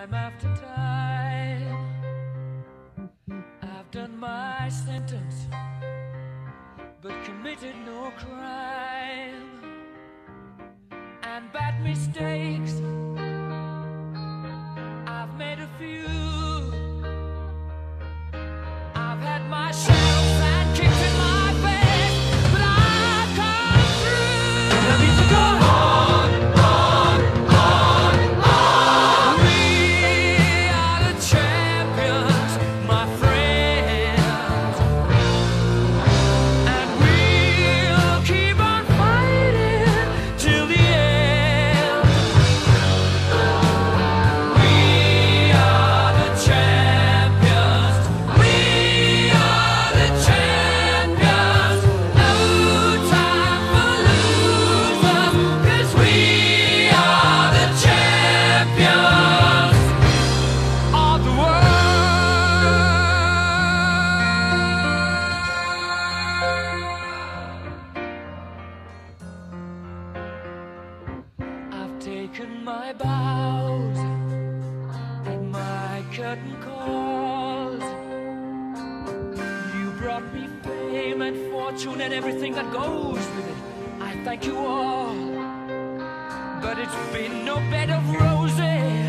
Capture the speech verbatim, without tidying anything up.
Time after time, I've done my sentence, but committed no crime. And bad mistakes, I've made a few. I've had my shells and kicks in my face, but I've come through. And I need to go on, on, on, on. We are the champions, my friends, and we'll keep on fighting till the end. We are the champions. We are the champions. No time for losers, 'cause we are the champions of the world. I've taken my bows and my curtain calls. You brought me fame and fortune and everything that goes with it. I thank you all, but it's been no bed of roses.